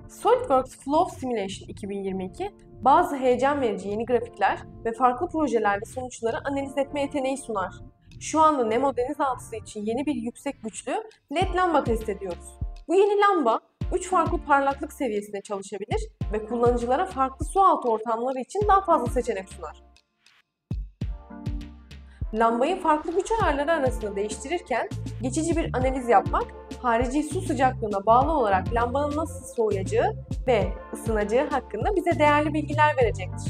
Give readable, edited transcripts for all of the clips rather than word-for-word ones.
SolidWorks Flow Simulation 2022, bazı heyecan verici yeni grafikler ve farklı projelerde sonuçları analiz etme yeteneği sunar. Şu anda Nemo denizaltısı için yeni bir yüksek güçlü LED lamba test ediyoruz. Bu yeni lamba 3 farklı parlaklık seviyesinde çalışabilir ve kullanıcılara farklı sualtı ortamları için daha fazla seçenek sunar. Lambayı farklı güç ayarları arasında değiştirirken geçici bir analiz yapmak, harici su sıcaklığına bağlı olarak lambanın nasıl soğuyacağı ve ısınacağı hakkında bize değerli bilgiler verecektir.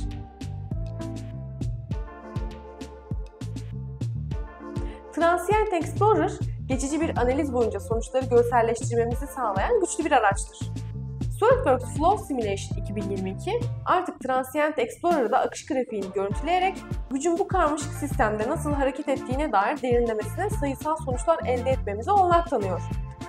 Transient Explorer, geçici bir analiz boyunca sonuçları görselleştirmemizi sağlayan güçlü bir araçtır. SolidWorks Flow Simulation 2022 artık Transient Explorer'da akış grafiğini görüntüleyerek gücün bu karmaşık sistemde nasıl hareket ettiğine dair derinlemesine sayısal sonuçlar elde etmemize olanak tanıyor.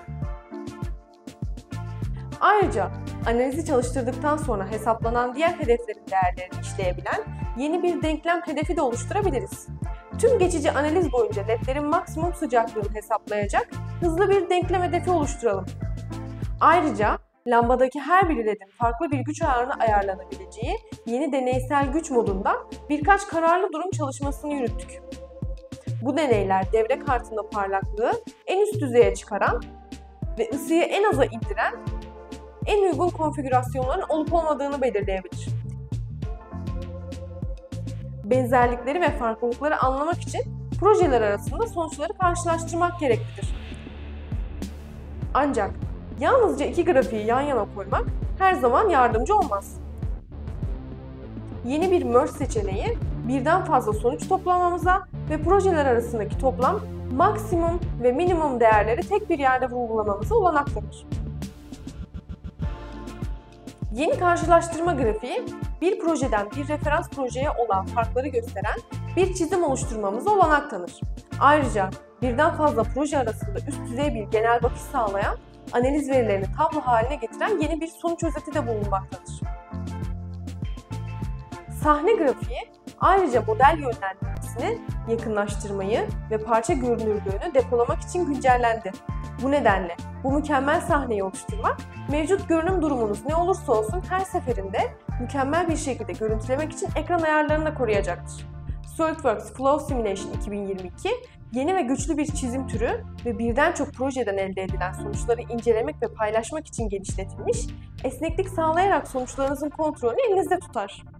Ayrıca analizi çalıştırdıktan sonra hesaplanan diğer hedeflerin değerlerini işleyebilen yeni bir denklem hedefi de oluşturabiliriz. Tüm geçici analiz boyunca ledlerin maksimum sıcaklığını hesaplayacak hızlı bir denklem hedefi oluşturalım. Ayrıca lambadaki her bir ledin farklı bir güç ayarına ayarlanabileceği yeni deneysel güç modunda birkaç kararlı durum çalışmasını yürüttük. Bu deneyler devre kartında parlaklığı en üst düzeye çıkaran ve ısıyı en aza indiren en uygun konfigürasyonların olup olmadığını belirleyebilir. Benzerlikleri ve farklılıkları anlamak için projeler arasında sonuçları karşılaştırmak gereklidir. Ancak yalnızca iki grafiği yan yana koymak her zaman yardımcı olmaz. Yeni bir merge seçeneği birden fazla sonuç toplamamıza ve projeler arasındaki toplam, maksimum ve minimum değerleri tek bir yerde vurgulamamıza olanak tanır. Yeni karşılaştırma grafiği, bir projeden bir referans projeye olan farkları gösteren bir çizim oluşturmamıza olanak tanır. Ayrıca birden fazla proje arasında üst düzey bir genel bakış sağlayan, analiz verilerini tablo haline getiren yeni bir sonuç özeti de bulunmaktadır. Sahne grafiği, ayrıca model yönlendirmesini, yakınlaştırmayı ve parça görünürlüğünü depolamak için güncellendi. Bu nedenle bu mükemmel sahneyi oluşturmak, mevcut görünüm durumunuz ne olursa olsun her seferinde mükemmel bir şekilde görüntülemek için ekran ayarlarını da koruyacaktır. SolidWorks Flow Simulation 2022, yeni ve güçlü bir çizim türü ve birden çok projeden elde edilen sonuçları incelemek ve paylaşmak için genişletilmiş, esneklik sağlayarak sonuçlarınızın kontrolünü elinizde tutar.